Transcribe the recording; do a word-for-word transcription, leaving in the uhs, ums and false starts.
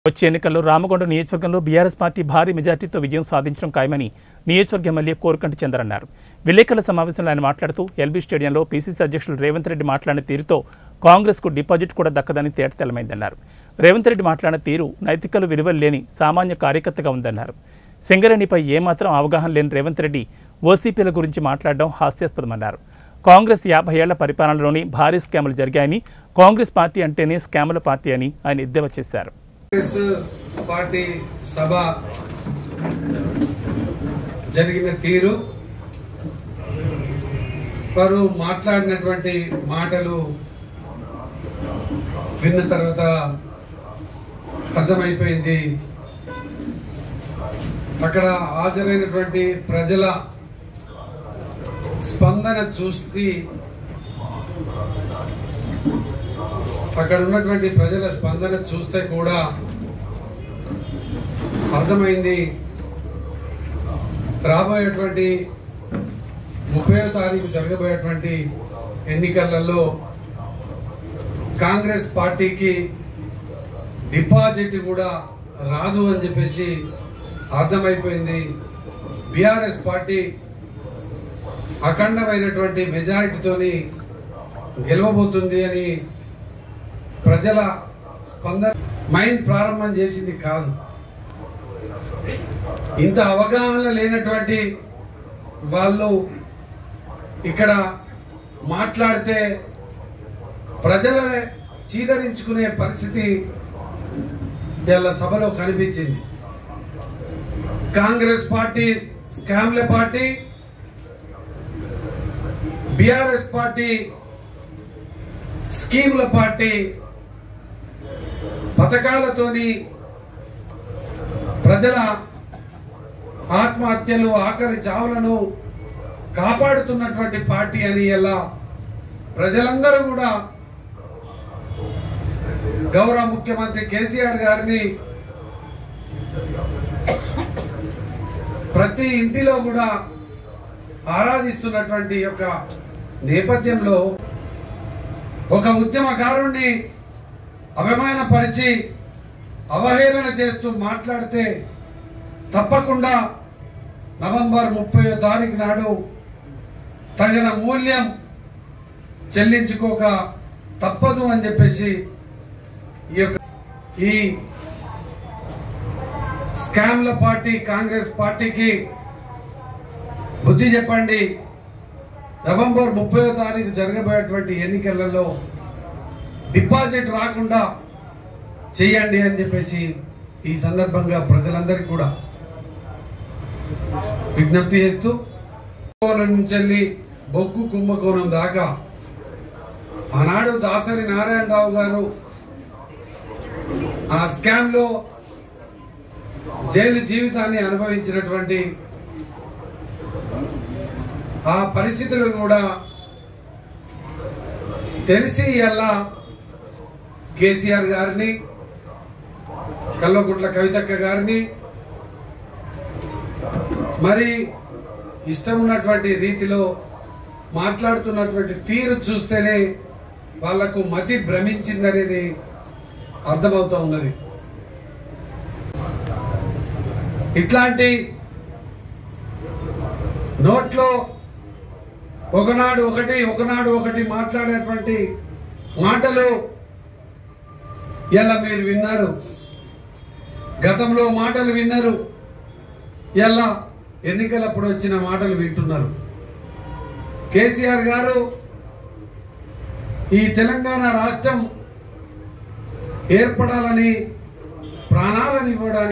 వచ్చే ఎన్నికల్లో రామగుండం నియోజకవర్గంలో బీఆర్ఎస్ పార్టీ భారీ మెజార్టీతో విజయం సాధించడం ఖాయమని నియోజకవర్గ ఎమ్మెల్యే కోరకంటి చంద్ర అన్నారు. విలేకరుల సమావేశంలో ఆయన మాట్లాడుతూ ఎల్బీ స్టేడియంలో పీసీసీ అధ్యక్షులు రేవంత్ రెడ్డి మాట్లాడిన తీరుతో కాంగ్రెస్కు డిపాజిట్ కూడా దక్కదని తేటతెల్లమైందన్నారు. రేవంత్ రెడ్డి మాట్లాడిన తీరు నైతికలు విలువలు లేని సామాన్య కార్యకర్తగా ఉందన్నారు. సింగరేణిపై ఏమాత్రం అవగాహన లేని రేవంత్ రెడ్డి ఓసీపీల గురించి మాట్లాడడం హాస్యాస్పదమన్నారు. కాంగ్రెస్ యాభై ఏళ్ల పరిపాలనలోని భారీ స్కాములు జరిగాయని, కాంగ్రెస్ పార్టీ అంటేనే స్కాముల పార్టీ అని ఆయన ఎద్దేవా చేశారు. కాంగ్రెస్ పార్టీ సభ జరిగిన తీరు, వారు మాట్లాడినటువంటి మాటలు విన్న తర్వాత అర్థమైపోయింది. అక్కడ హాజరైనటువంటి ప్రజల స్పందన చూసి అక్కడ ఉన్నటువంటి ప్రజల స్పందన చూస్తే కూడా అర్థమైంది, రాబోయేటువంటి ముప్పైవ తారీఖు జరగబోయేటువంటి ఎన్నికలలో కాంగ్రెస్ పార్టీకి డిపాజిట్ కూడా రాదు అని చెప్పేసి అర్థమైపోయింది. బీఆర్ఎస్ పార్టీ అఖండమైనటువంటి మెజారిటీతోని గెలవబోతుంది అని ప్రజల స్పందన మైండ్ ప్రారంభం చేసింది కాదు. ఇంత అవగాహన లేనటువంటి వాళ్ళు ఇక్కడ మాట్లాడితే ప్రజలనే చీదరించుకునే పరిస్థితి ఇలా సభలో కనిపించింది. కాంగ్రెస్ పార్టీ స్కామ్ల పార్టీ, బీఆర్ఎస్ పార్టీ స్కీముల పార్టీ, పథకాలతోని ప్రజల ఆత్మహత్యలు, ఆకలి చావులను కాపాడుతున్నటువంటి పార్టీ అని ఇలా ప్రజలందరూ కూడా గౌరవ ముఖ్యమంత్రి కేసీఆర్ గారిని ప్రతి ఇంటిలో కూడా ఆరాధిస్తున్నటువంటి యొక్క నేపథ్యంలో ఒక ఉద్యమకారుణ్ణి అవమానపరిచి అవహేళన చేస్తూ మాట్లాడితే తప్పకుండా నవంబర్ ముప్పైవ తారీఖు నాడు తగిన మూల్యం చెల్లించుకోక తప్పదు అని చెప్పేసి ఈ యొక్క ఈ స్కామ్ల పార్టీ కాంగ్రెస్ పార్టీకి బుద్ధి చెప్పండి. నవంబర్ ముప్పైవ తారీఖు జరగబోయేటువంటి ఎన్నికలలో డిపాజిట్ రాకుండా చేయండి అని చెప్పేసి ఈ సందర్భంగా ప్రజలందరికీ కూడా విజ్ఞప్తి చేస్తూ, కుంభకోణం నుంచి బొగ్గు కుంభకోణం దాకా ఆనాడు దాసరి నారాయణరావు గారు ఆ స్కామ్ లో జైలు జీవితాన్ని అనుభవించినటువంటి ఆ పరిస్థితులు కూడా తెలిసి ఎలా కేసీఆర్ గారిని, కల్వకుంట్ల కవితక్క గారిని మరి ఇష్టం ఉన్నటువంటి రీతిలో మాట్లాడుతున్నటువంటి తీరు చూస్తేనే వాళ్లకు మతి భ్రమించిందనేది అర్థమవుతా ఉన్నది. ఇట్లాంటి నోట్లో ఒకనాడు ఒకటి ఒకనాడు ఒకటి మాట్లాడేటువంటి మాటలు ఎలా మీరు విన్నారు, గతంలో మాటలు విన్నారు, ఎలా ఎన్నికలప్పుడు వచ్చిన మాటలు వింటున్నారు. కేసీఆర్ గారు ఈ తెలంగాణ రాష్ట్రం ఏర్పడాలని ప్రాణాలను ఇవ్వడానికి